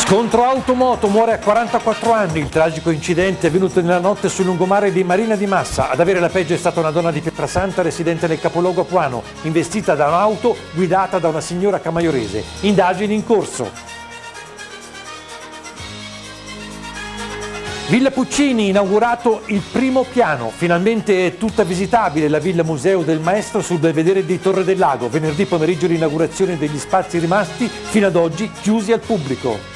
Scontro auto-moto, muore a 44 anni. Il tragico incidente è avvenuto nella notte sul lungomare di Marina di Massa. Ad avere la peggio è stata una donna di Pietrasanta residente nel capoluogo apuano, investita da un'auto guidata da una signora camaiorese. Indagini in corso. Villa Puccini, inaugurato il primo piano. Finalmente è tutta visitabile la Villa Museo del Maestro sul belvedere di Torre del Lago. Venerdì pomeriggio l'inaugurazione degli spazi rimasti fino ad oggi chiusi al pubblico.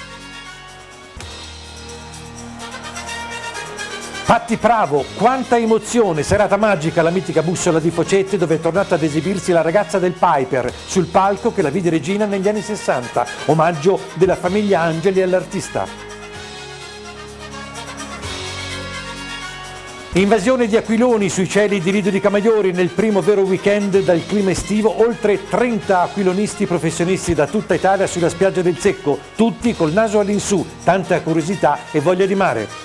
Patti Pravo, quanta emozione, serata magica alla mitica bussola di Focette dove è tornata ad esibirsi la ragazza del Piper sul palco che la vide regina negli anni 60, omaggio della famiglia Angeli all'artista. Invasione di aquiloni sui cieli di Lido di Camaiore nel primo vero weekend dal clima estivo, oltre 30 aquilonisti professionisti da tutta Italia sulla spiaggia del Secco, tutti col naso all'insù, tanta curiosità e voglia di mare.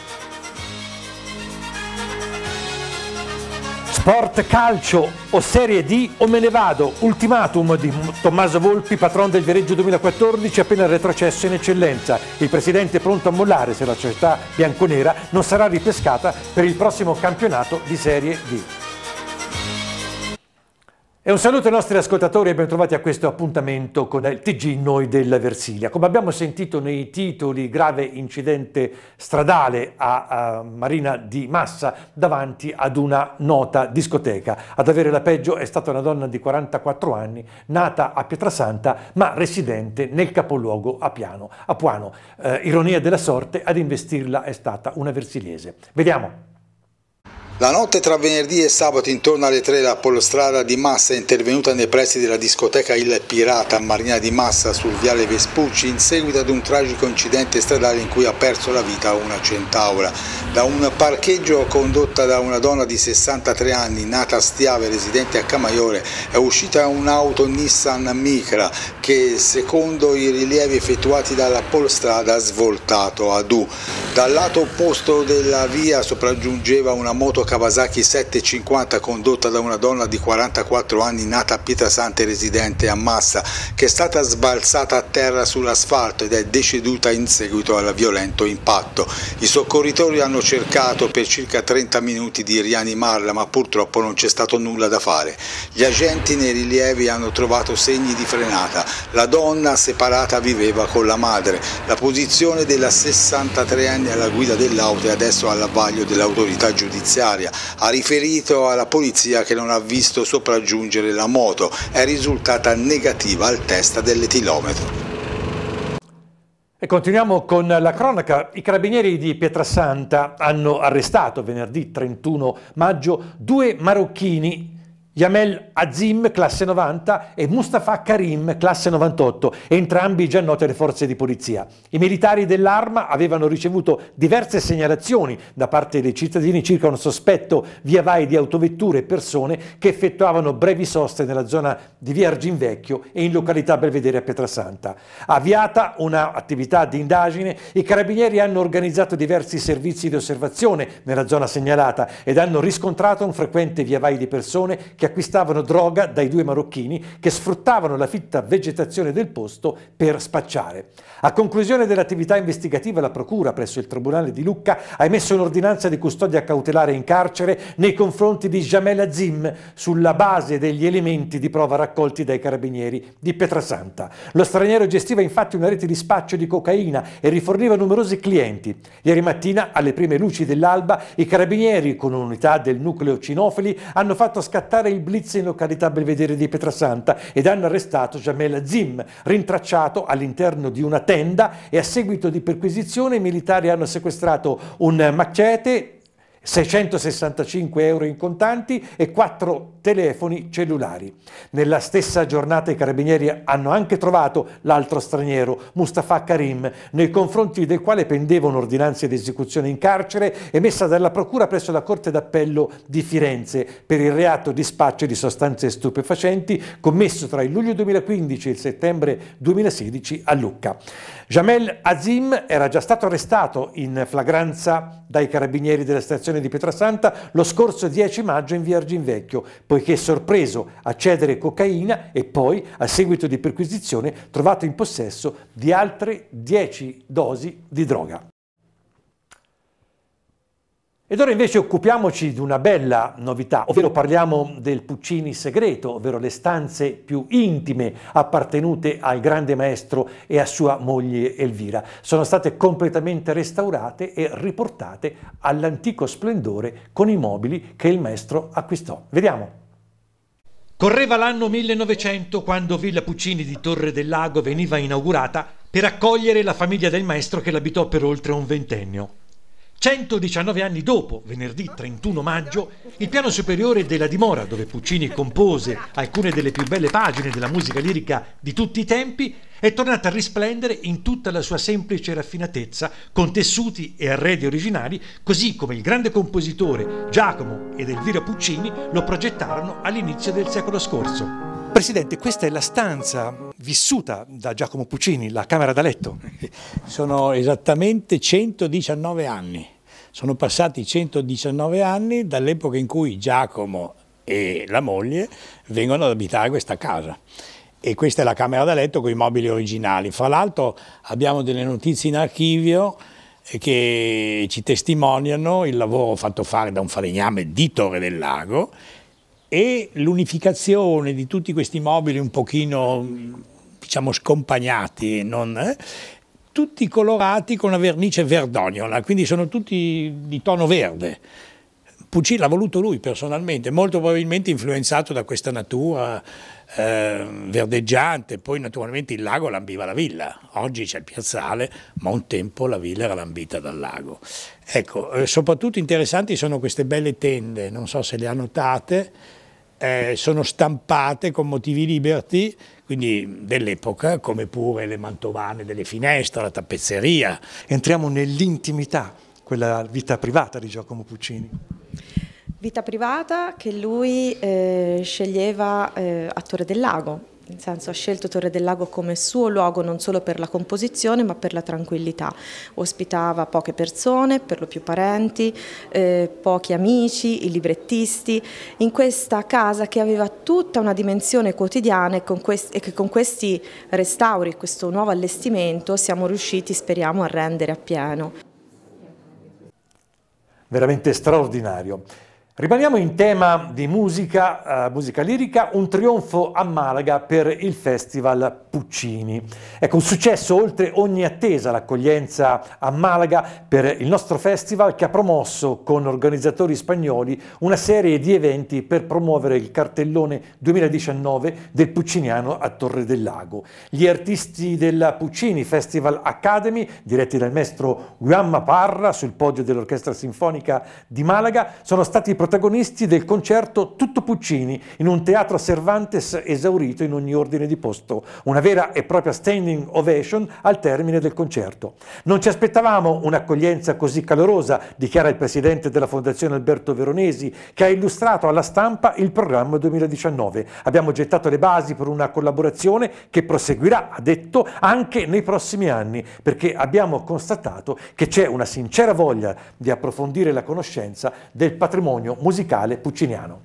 Sport calcio, o Serie D o me ne vado, ultimatum di Tommaso Volpi, patron del Viareggio 2014, appena retrocesso in eccellenza. Il presidente è pronto a mollare se la società bianconera non sarà ripescata per il prossimo campionato di Serie D. E un saluto ai nostri ascoltatori e ben trovati a questo appuntamento con il TG Noi della Versilia. Come abbiamo sentito nei titoli, grave incidente stradale a Marina di Massa davanti ad una nota discoteca. Ad avere la peggio è stata una donna di 44 anni, nata a Pietrasanta ma residente nel capoluogo apuano. Ironia della sorte, ad investirla è stata una versiliese. Vediamo. La notte tra venerdì e sabato intorno alle 3 la polostrada di Massa è intervenuta nei pressi della discoteca Il Pirata a Marina di Massa sul viale Vespucci in seguito ad un tragico incidente stradale in cui ha perso la vita una centaura. Da un parcheggio condotta da una donna di 63 anni, nata a Stiave, residente a Camaiore, è uscita un'auto Nissan Micra che, secondo i rilievi effettuati dalla polostrada, ha svoltato ad U. Dal lato opposto della via sopraggiungeva una moto Kawasaki 750 condotta da una donna di 44 anni nata a Pietrasanta e residente a Massa, che è stata sbalzata a terra sull'asfalto ed è deceduta in seguito al violento impatto. I soccorritori hanno cercato per circa 30 minuti di rianimarla, ma purtroppo non c'è stato nulla da fare. Gli agenti nei rilievi hanno trovato segni di frenata. La donna separata viveva con la madre. La posizione della 63enne alla guida dell'auto è adesso alla vaglio dell'autorità giudiziaria. Ha riferito alla polizia che non ha visto sopraggiungere la moto, è risultata negativa al test dell'etilometro. E continuiamo con la cronaca. I carabinieri di Pietrasanta hanno arrestato venerdì 31 maggio due marocchini, Yamel Azim, classe 90, e Mustafa Karim, classe 98, entrambi già noti alle forze di polizia. I militari dell'Arma avevano ricevuto diverse segnalazioni da parte dei cittadini circa un sospetto via vai di autovetture e persone che effettuavano brevi soste nella zona di via Arginvecchio e in località Belvedere a Pietrasanta. Avviata un'attività di indagine, i carabinieri hanno organizzato diversi servizi di osservazione nella zona segnalata ed hanno riscontrato un frequente via vai di persone che acquistavano droga dai due marocchini che sfruttavano la fitta vegetazione del posto per spacciare. A conclusione dell'attività investigativa, la Procura presso il Tribunale di Lucca ha emesso un'ordinanza di custodia cautelare in carcere nei confronti di Jamel Azim sulla base degli elementi di prova raccolti dai carabinieri di Pietrasanta. Lo straniero gestiva infatti una rete di spaccio di cocaina e riforniva numerosi clienti. Ieri mattina, alle prime luci dell'alba, i carabinieri con un'unità del nucleo cinofili hanno fatto scattare il blitz in località Belvedere di Pietrasanta ed hanno arrestato Jamel Azim, rintracciato all'interno di una tenda, e a seguito di perquisizione i militari hanno sequestrato un machete, 665 euro in contanti e 4 telefoni cellulari. Nella stessa giornata i carabinieri hanno anche trovato l'altro straniero, Mustafa Karim, nei confronti del quale pendeva un'ordinanza di esecuzione in carcere emessa dalla Procura presso la Corte d'Appello di Firenze per il reato di spaccio di sostanze stupefacenti commesso tra il luglio 2015 e il settembre 2016 a Lucca. Jamel Azim era già stato arrestato in flagranza dai carabinieri della stazione di Pietrasanta lo scorso 10 maggio in via Arginvecchio. poiché sorpreso a cedere cocaina e poi, a seguito di perquisizione, trovato in possesso di altre 10 dosi di droga. Ed ora invece occupiamoci di una bella novità, ovvero parliamo del Puccini segreto, ovvero le stanze più intime appartenute al grande maestro e a sua moglie Elvira. Sono state completamente restaurate e riportate all'antico splendore con i mobili che il maestro acquistò. Vediamo. Correva l'anno 1900 quando Villa Puccini di Torre del Lago veniva inaugurata per accogliere la famiglia del maestro che l'abitò per oltre un ventennio. 119 anni dopo, venerdì 31 maggio, il piano superiore della dimora, dove Puccini compose alcune delle più belle pagine della musica lirica di tutti i tempi, è tornata a risplendere in tutta la sua semplice raffinatezza, con tessuti e arredi originali, così come il grande compositore Giacomo ed Elvira Puccini lo progettarono all'inizio del secolo scorso. Presidente, questa è la stanza vissuta da Giacomo Puccini, la camera da letto. Sono esattamente 119 anni. Sono passati 119 anni dall'epoca in cui Giacomo e la moglie vengono ad abitare questa casa. E questa è la camera da letto con i mobili originali. Fra l'altro abbiamo delle notizie in archivio che ci testimoniano il lavoro fatto fare da un falegname di Torre del Lago e l'unificazione di tutti questi mobili un pochino, diciamo, scompagnati, tutti colorati con una vernice verdognola, quindi sono tutti di tono verde. Puccini l'ha voluto lui personalmente, molto probabilmente influenzato da questa natura verdeggiante. Poi naturalmente il lago lambiva la villa, oggi c'è il piazzale, ma un tempo la villa era lambita dal lago. Ecco, soprattutto interessanti sono queste belle tende, non so se le ha notate, sono stampate con motivi Liberty, quindi dell'epoca, come pure le mantovane delle finestre, la tappezzeria. Entriamo nell'intimità, quella vita privata di Giacomo Puccini. Vita privata che lui sceglieva a Torre del Lago, nel senso ha scelto Torre del Lago come suo luogo non solo per la composizione ma per la tranquillità. Ospitava poche persone, per lo più parenti, pochi amici, i librettisti, in questa casa che aveva tutta una dimensione quotidiana e che con questi restauri, questo nuovo allestimento siamo riusciti, speriamo, a rendere appieno. Veramente straordinario. Rimaniamo in tema di musica lirica, un trionfo a Malaga per il Festival Puccini. Ecco, un successo oltre ogni attesa l'accoglienza a Malaga per il nostro festival che ha promosso con organizzatori spagnoli una serie di eventi per promuovere il cartellone 2019 del Pucciniano a Torre del Lago. Gli artisti della Puccini Festival Academy, diretti dal maestro Guamma Parra sul podio dell'Orchestra Sinfonica di Malaga, sono stati protagonisti del concerto Tutto Puccini in un teatro Cervantes esaurito in ogni ordine di posto, una vera e propria standing ovation al termine del concerto. Non ci aspettavamo un'accoglienza così calorosa, dichiara il presidente della Fondazione Alberto Veronesi, che ha illustrato alla stampa il programma 2019. Abbiamo gettato le basi per una collaborazione che proseguirà, ha detto, anche nei prossimi anni, perché abbiamo constatato che c'è una sincera voglia di approfondire la conoscenza del patrimonio musicale pucciniano.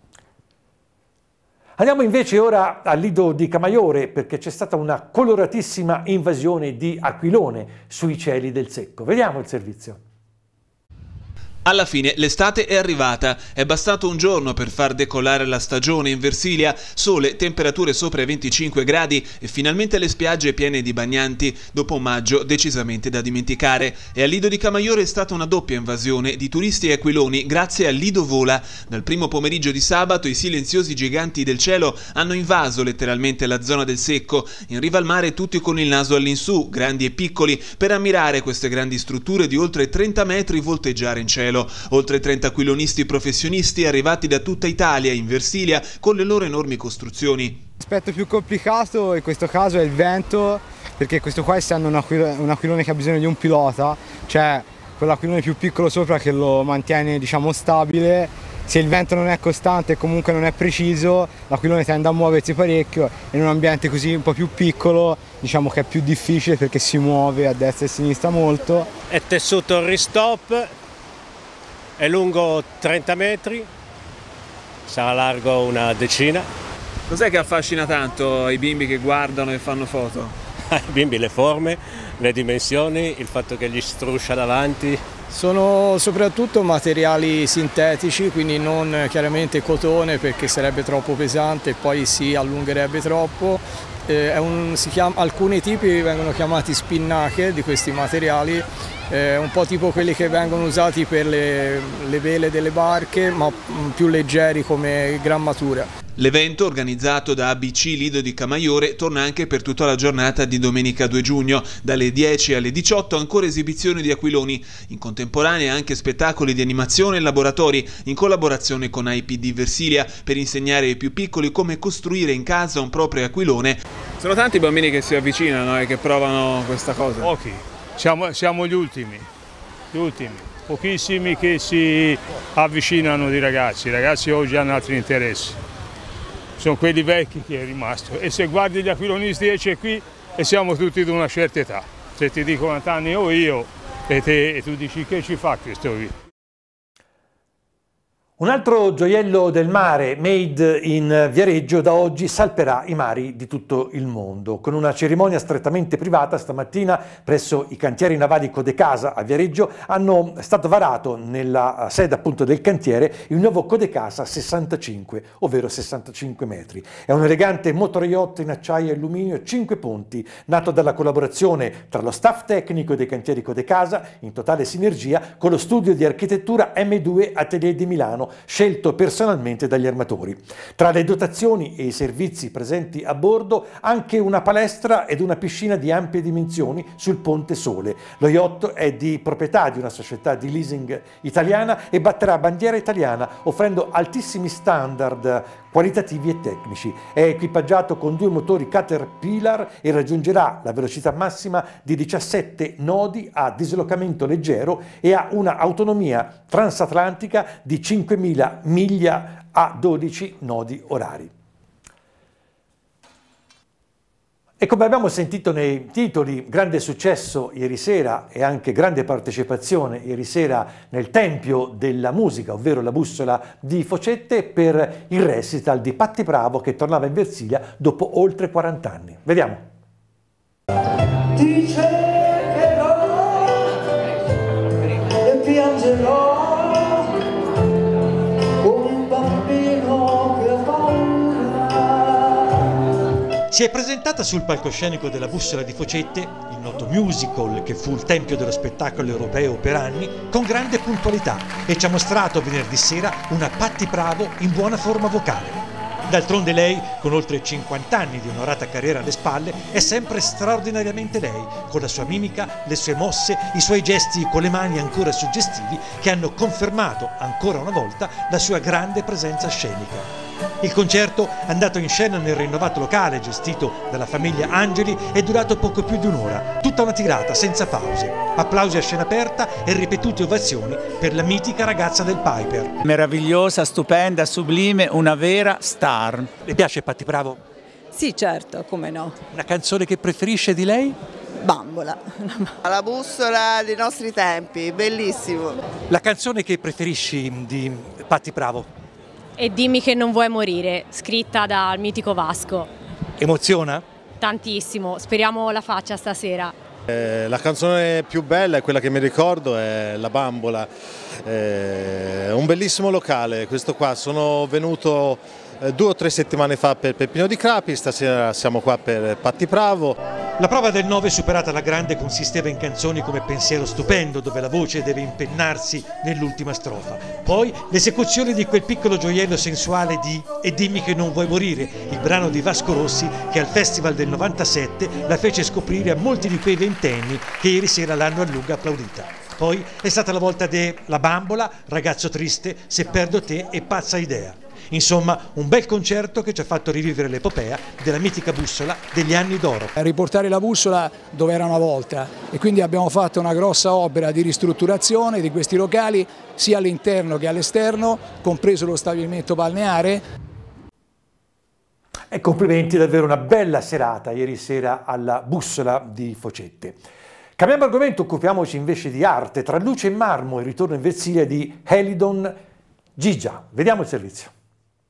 Andiamo invece ora al Lido di Camaiore perché c'è stata una coloratissima invasione di aquilone sui cieli del Secco. Vediamo il servizio. Alla fine l'estate è arrivata, è bastato un giorno per far decollare la stagione in Versilia, sole, temperature sopra i 25 gradi e finalmente le spiagge piene di bagnanti, dopo un maggio decisamente da dimenticare. E al Lido di Camaiore è stata una doppia invasione di turisti e aquiloni grazie al Lido Vola. Dal primo pomeriggio di sabato i silenziosi giganti del cielo hanno invaso letteralmente la zona del Secco, in riva al mare tutti con il naso all'insù, grandi e piccoli, per ammirare queste grandi strutture di oltre 30 metri volteggiare in cielo. Oltre 30 aquilonisti professionisti arrivati da tutta Italia in Versilia con le loro enormi costruzioni. L'aspetto più complicato in questo caso è il vento, perché questo qua, essendo un aquilone che ha bisogno di un pilota, cioè quell'aquilone più piccolo sopra che lo mantiene, diciamo, stabile. Se il vento non è costante e comunque non è preciso, l'aquilone tende a muoversi parecchio, e in un ambiente così un po' più piccolo diciamo che è più difficile perché si muove a destra e a sinistra molto. È tessuto ristop, è lungo 30 metri, sarà largo una decina. Cos'è che affascina tanto i bimbi che guardano e fanno foto? I bimbi le forme, le dimensioni, il fatto che gli struscia davanti. Sono soprattutto materiali sintetici, quindi non chiaramente cotone perché sarebbe troppo pesante e poi si allungherebbe troppo. Alcuni tipi vengono chiamati spinnache di questi materiali, un po' tipo quelli che vengono usati per le vele delle barche, ma più leggeri come grammatura. L'evento, organizzato da ABC Lido di Camaiore, torna anche per tutta la giornata di domenica 2 giugno. Dalle 10 alle 18 ancora esibizioni di aquiloni. In contemporanea anche spettacoli di animazione e laboratori, in collaborazione con IPD Versilia, per insegnare ai più piccoli come costruire in casa un proprio aquilone. Sono tanti i bambini che si avvicinano e che provano questa cosa. Pochi, siamo gli ultimi, pochissimi che si avvicinano di ragazzi. I ragazzi oggi hanno altri interessi. Sono quelli vecchi che è rimasto, e se guardi gli aquilonisti e c'è qui e siamo tutti di una certa età. Se ti dico quanti anni ho io e tu dici che ci fa questo qui. Un altro gioiello del mare, made in Viareggio, da oggi salperà i mari di tutto il mondo. Con una cerimonia strettamente privata stamattina presso i cantieri navali Codecasa a Viareggio è stato varato nella sede appunto del cantiere il nuovo Codecasa 65, ovvero 65 metri. È un elegante motoryacht in acciaio e alluminio 5 ponti, nato dalla collaborazione tra lo staff tecnico dei cantieri Codecasa, in totale sinergia con lo studio di architettura M2 Atelier di Milano, scelto personalmente dagli armatori. Tra le dotazioni e i servizi presenti a bordo anche una palestra ed una piscina di ampie dimensioni sul Ponte Sole. Lo yacht è di proprietà di una società di leasing italiana e batterà bandiera italiana, offrendo altissimi standard qualitativi e tecnici. È equipaggiato con 2 motori Caterpillar e raggiungerà la velocità massima di 17 nodi a dislocamento leggero e ha una autonomia transatlantica di 5.000 miglia a 12 nodi orari. E come abbiamo sentito nei titoli, grande successo ieri sera e anche grande partecipazione ieri sera nel Tempio della Musica, ovvero la Bussola di Focette, per il recital di Patti Bravo che tornava in Versilia dopo oltre 40 anni. Vediamo. Ti cercherò e piangerò. Si è presentata sul palcoscenico della Bussola di Focette, il noto musical che fu il tempio dello spettacolo europeo per anni, con grande puntualità e ci ha mostrato venerdì sera una Patti Bravo in buona forma vocale. D'altronde lei, con oltre 50 anni di onorata carriera alle spalle, è sempre straordinariamente lei, con la sua mimica, le sue mosse, i suoi gesti con le mani ancora suggestivi che hanno confermato ancora una volta la sua grande presenza scenica. Il concerto, andato in scena nel rinnovato locale gestito dalla famiglia Angeli, è durato poco più di un'ora, tutta una tirata senza pause. Applausi a scena aperta e ripetute ovazioni per la mitica ragazza del Piper. Meravigliosa, stupenda, sublime, una vera star. Le piace Patti Bravo? Sì, certo, come no. Una canzone che preferisce di lei? Bambola. La bussola dei nostri tempi, bellissimo. La canzone che preferisci di Patti Bravo? E dimmi che non vuoi morire, scritta dal mitico Vasco. Emoziona? Tantissimo, speriamo la faccia stasera. La canzone più bella è quella che mi ricordo, è La Bambola. Un bellissimo locale, questo qua. Sono venuto 2 o 3 settimane fa per Peppino di Crapi, stasera siamo qua per Patti Bravo. La prova del 9 superata alla grande consisteva in canzoni come Pensiero stupendo, dove la voce deve impennarsi nell'ultima strofa. Poi l'esecuzione di quel piccolo gioiello sensuale di E dimmi che non vuoi morire, il brano di Vasco Rossi che al Festival del 97 la fece scoprire a molti di quei ventenni che ieri sera l'hanno a lungo applaudita. Poi è stata la volta de La Bambola, Ragazzo triste, Se perdo te e Pazza idea. Insomma, un bel concerto che ci ha fatto rivivere l'epopea della mitica bussola degli anni d'oro. Riportare la bussola dove era una volta, e quindi abbiamo fatto una grossa opera di ristrutturazione di questi locali sia all'interno che all'esterno, compreso lo stabilimento balneare. E complimenti, davvero una bella serata ieri sera alla Bussola di Focette. Cambiamo argomento, occupiamoci invece di arte. Tra luce e marmo il ritorno in Versilia di Helidon Gigia. Vediamo il servizio.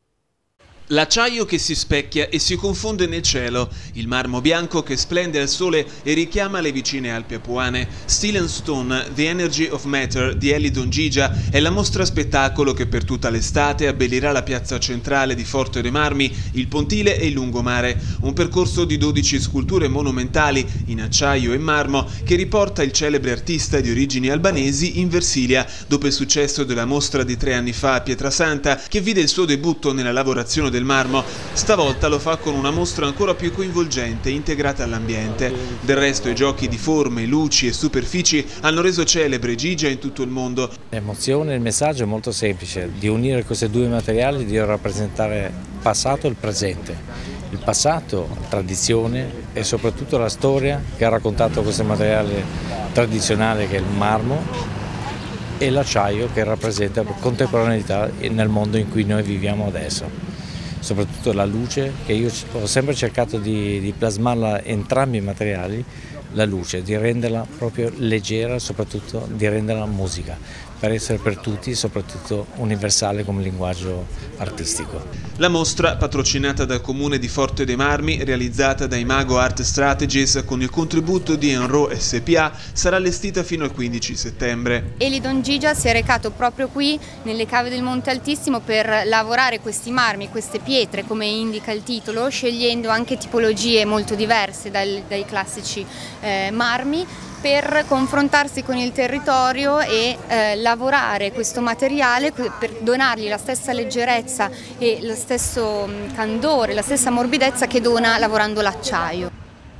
L'acciaio che si specchia e si confonde nel cielo, il marmo bianco che splende al sole e richiama le vicine Alpi Apuane. Steel and Stone, The Energy of Matter di Elidon Gigia è la mostra spettacolo che per tutta l'estate abbellirà la piazza centrale di Forte dei Marmi, il pontile e il lungomare. Un percorso di 12 sculture monumentali in acciaio e marmo che riporta il celebre artista di origini albanesi in Versilia, dopo il successo della mostra di 3 anni fa a Pietrasanta, che vide il suo debutto nella lavorazione del marmo. Stavolta lo fa con una mostra ancora più coinvolgente, integrata all'ambiente. Del resto i giochi di forme, luci e superfici hanno reso celebre Gigia in tutto il mondo. L'emozione, il messaggio è molto semplice, di unire questi due materiali, di rappresentare il passato e il presente. Il passato, la tradizione e soprattutto la storia che ha raccontato questo materiale tradizionale che è il marmo, e l'acciaio che rappresenta contemporaneità nel mondo in cui noi viviamo adesso. Soprattutto la luce, che io ho sempre cercato di plasmarla in entrambi i materiali, la luce, di renderla proprio leggera, soprattutto di renderla musica, per essere per tutti, soprattutto universale come linguaggio artistico. La mostra, patrocinata dal Comune di Forte dei Marmi, realizzata da Imago Art Strategies con il contributo di Enro SPA, sarà allestita fino al 15 settembre. Elidon Gigia si è recato proprio qui, nelle cave del Monte Altissimo, per lavorare questi marmi, queste pietre, come indica il titolo, scegliendo anche tipologie molto diverse dai classici marmi, per confrontarsi con il territorio e lavorare questo materiale per donargli la stessa leggerezza e lo stesso candore, la stessa morbidezza che dona lavorando l'acciaio.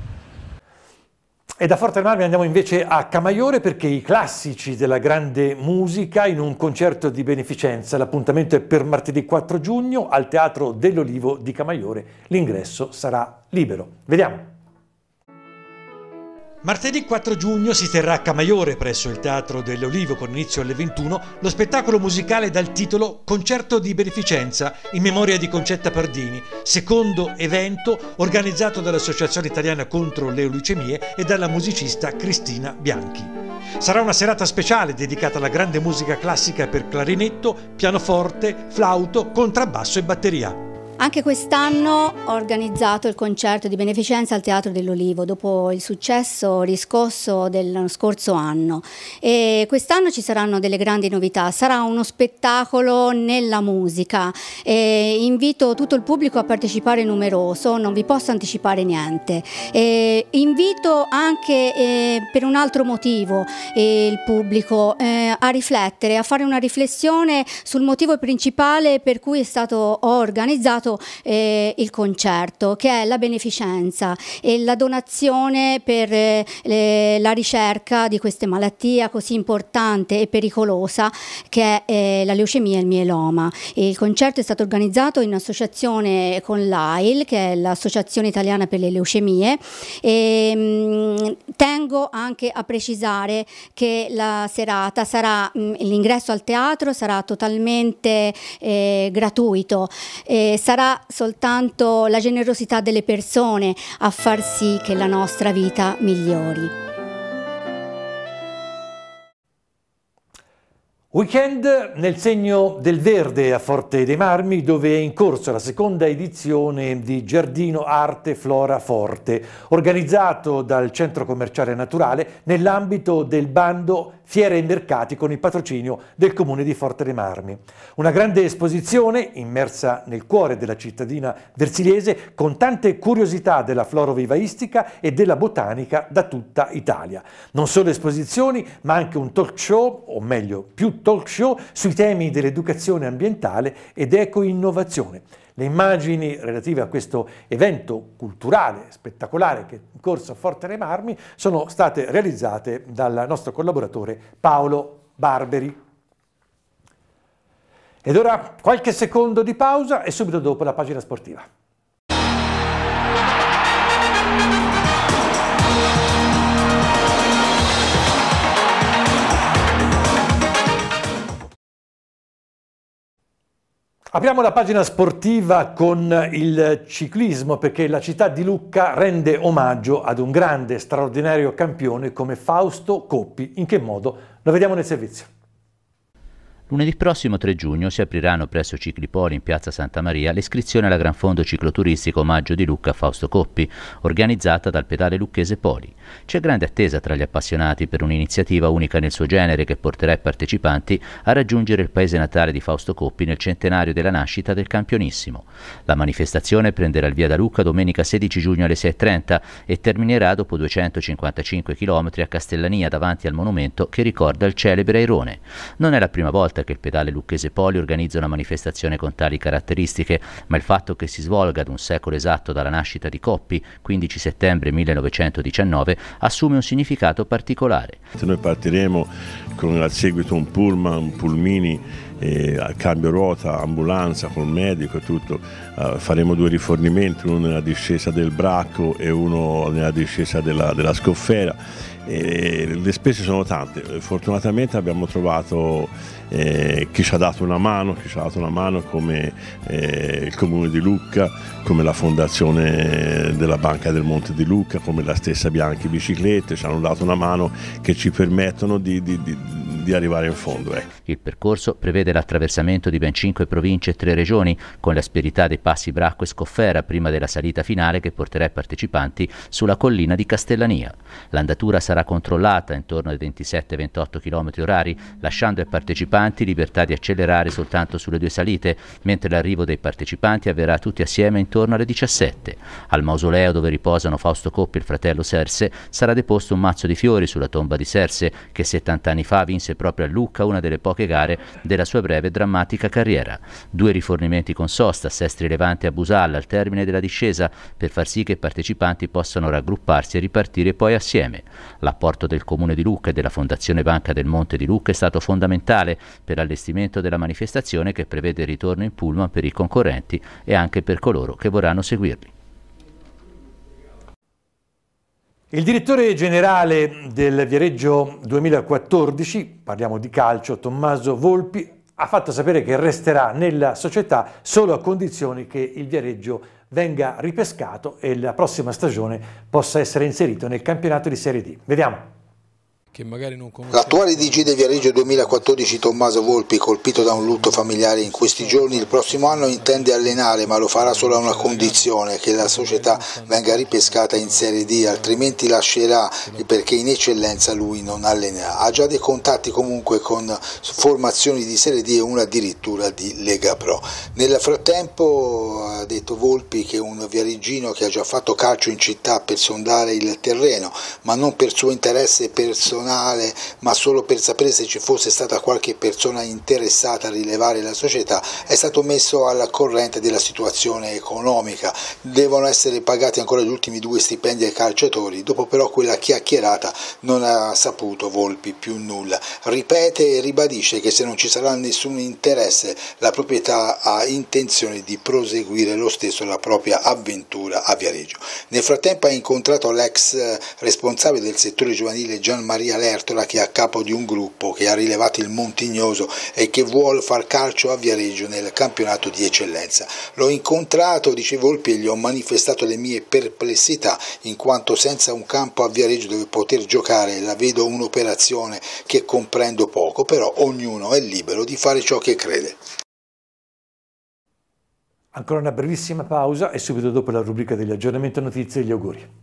E da Forte dei Marmi andiamo invece a Camaiore, perché i classici della grande musica in un concerto di beneficenza. L'appuntamento è per martedì 4 giugno al Teatro dell'Olivo di Camaiore. L'ingresso sarà libero. Vediamo. Martedì 4 giugno si terrà a Camaiore, presso il Teatro dell'Olivo, con inizio alle 21, lo spettacolo musicale dal titolo Concerto di beneficenza in memoria di Concetta Pardini, secondo evento organizzato dall'Associazione Italiana contro le Leucemie e dalla musicista Cristina Bianchi. Sarà una serata speciale dedicata alla grande musica classica per clarinetto, pianoforte, flauto, contrabbasso e batteria. Anche quest'anno ho organizzato il concerto di beneficenza al Teatro dell'Olivo dopo il successo riscosso del scorso anno, e quest'anno ci saranno delle grandi novità. Sarà uno spettacolo nella musica e invito tutto il pubblico a partecipare numeroso, non vi posso anticipare niente. Invito anche per un altro motivo il pubblico a riflettere, a fare una riflessione sul motivo principale per cui è stato organizzato il concerto, che è la beneficenza e la donazione per la ricerca di questa malattia così importante e pericolosa che è la leucemia e il mieloma. Il concerto è stato organizzato in associazione con l'AIL, che è l'Associazione Italiana per le Leucemie, e tengo anche a precisare che la serata sarà, l'ingresso al teatro sarà totalmente gratuito, sarà soltanto la generosità delle persone a far sì che la nostra vita migliori. Weekend nel segno del verde a Forte dei Marmi, dove è in corso la seconda edizione di Giardino Arte Flora Forte, organizzato dal Centro Commerciale Naturale nell'ambito del bando Fiere e Mercati con il patrocinio del Comune di Forte dei Marmi. Una grande esposizione immersa nel cuore della cittadina versiliese, con tante curiosità della florovivaistica e della botanica da tutta Italia. Non solo esposizioni, ma anche un talk show, o meglio più talk show, sui temi dell'educazione ambientale ed eco-innovazione. Le immagini relative a questo evento culturale spettacolare che è in corso a Forte dei Marmi sono state realizzate dal nostro collaboratore Paolo Barberi. Ed ora qualche secondo di pausa e subito dopo la pagina sportiva. Apriamo la pagina sportiva con il ciclismo, perché la città di Lucca rende omaggio ad un grande, straordinario campione come Fausto Coppi. In che modo? Lo vediamo nel servizio. Lunedì prossimo 3 giugno si apriranno presso Ciclipoli in piazza Santa Maria le iscrizioni alla Gran Fondo Cicloturistico Omaggio di Lucca a Fausto Coppi, organizzata dal pedale lucchese Poli. C'è grande attesa tra gli appassionati per un'iniziativa unica nel suo genere che porterà i partecipanti a raggiungere il paese natale di Fausto Coppi nel centenario della nascita del campionissimo. La manifestazione prenderà il via da Lucca domenica 16 giugno alle 6:30 e terminerà dopo 255 km a Castellania davanti al monumento che ricorda il celebre Airone. Non è la prima volta che il pedale lucchese Poli organizza una manifestazione con tali caratteristiche, ma il fatto che si svolga ad un secolo esatto dalla nascita di Coppi, 15 settembre 1919, assume un significato particolare. Noi partiremo con al seguito un pullman, un pulmini, al cambio ruota, ambulanza con medico e tutto. Faremo 2 rifornimenti, uno nella discesa del Bracco e uno nella discesa della Scoffera. Le spese sono tante, fortunatamente abbiamo trovato chi ci ha dato una mano, come il Comune di Lucca, come la Fondazione della Banca del Monte di Lucca, come la stessa Bianchi Biciclette, ci hanno dato una mano che ci permettono di arrivare in fondo. Il percorso prevede l'attraversamento di ben 5 province e 3 regioni, con l'asperità dei passi Bracco e Scoffera prima della salita finale che porterà i partecipanti sulla collina di Castellania. L'andatura sarà controllata intorno ai 27-28 km orari, lasciando ai partecipanti libertà di accelerare soltanto sulle 2 salite, mentre l'arrivo dei partecipanti avverrà tutti assieme intorno alle 17. Al mausoleo dove riposano Fausto Coppi e il fratello Serse sarà deposto un mazzo di fiori sulla tomba di Serse, che 70 anni fa vinse proprio a Lucca una delle poche gare della sua breve e drammatica carriera. 2 rifornimenti con sosta a Sestri Levante e a Busalla al termine della discesa per far sì che i partecipanti possano raggrupparsi e ripartire poi assieme. L'apporto del Comune di Lucca e della Fondazione Banca del Monte di Lucca è stato fondamentale per l'allestimento della manifestazione, che prevede il ritorno in pullman per i concorrenti e anche per coloro che vorranno seguirli. Il direttore generale del Viareggio 2014, parliamo di calcio, Tommaso Volpi, ha fatto sapere che resterà nella società solo a condizioni che il Viareggio venga ripescato e la prossima stagione possa essere inserito nel campionato di Serie D. Vediamo. L'attuale DG del Viareggio 2014 Tommaso Volpi, colpito da un lutto familiare in questi giorni, il prossimo anno intende allenare, ma lo farà solo a una condizione: che la società venga ripescata in Serie D, altrimenti lascerà, perché in eccellenza lui non allenerà. Ha già dei contatti comunque con formazioni di Serie D e una addirittura di Lega Pro. Nel frattempo ha detto Volpi che un viareggino che ha già fatto calcio in città per sondare il terreno, ma non per suo interesse personale, ma solo per sapere se ci fosse stata qualche persona interessata a rilevare la società, è stato messo alla corrente della situazione economica. Devono essere pagati ancora gli ultimi 2 stipendi ai calciatori. Dopo però quella chiacchierata non ha saputo Volpi più nulla. Ripete e ribadisce che se non ci sarà nessun interesse, la proprietà ha intenzione di proseguire lo stesso la propria avventura a Viareggio. Nel frattempo ha incontrato l'ex responsabile del settore giovanile Gian Maria Lertola, che è a capo di un gruppo che ha rilevato il Montignoso e che vuole far calcio a Viareggio nel campionato di eccellenza. L'ho incontrato, dice Volpi, e gli ho manifestato le mie perplessità, in quanto senza un campo a Viareggio dove poter giocare la vedo un'operazione che comprendo poco, però ognuno è libero di fare ciò che crede. Ancora una brevissima pausa e subito dopo la rubrica degli aggiornamenti, notizie e gli auguri.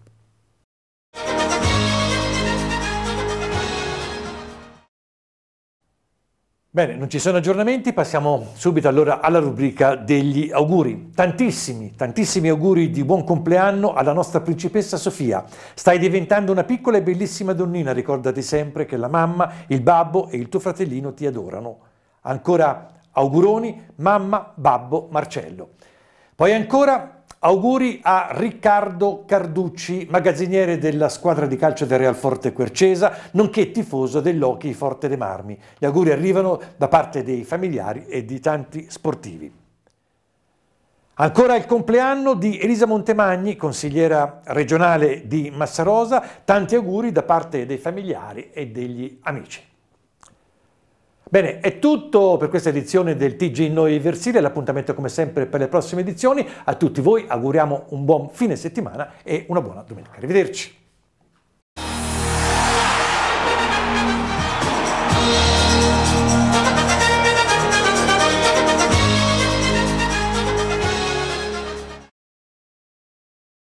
Bene, non ci sono aggiornamenti, passiamo subito allora alla rubrica degli auguri. Tantissimi auguri di buon compleanno alla nostra principessa Sofia. Stai diventando una piccola e bellissima donnina, ricordati sempre che la mamma, il babbo e il tuo fratellino ti adorano. Ancora auguroni, mamma, babbo, Marcello. Poi ancora auguri a Riccardo Carducci, magazziniere della squadra di calcio del Realforte Quercesa, nonché tifoso dell'Hockey Forte dei Marmi. Gli auguri arrivano da parte dei familiari e di tanti sportivi. Ancora il compleanno di Elisa Montemagni, consigliera regionale di Massarosa, tanti auguri da parte dei familiari e degli amici. Bene, è tutto per questa edizione del TG Noi Versilia, l'appuntamento come sempre per le prossime edizioni. A tutti voi auguriamo un buon fine settimana e una buona domenica. Arrivederci.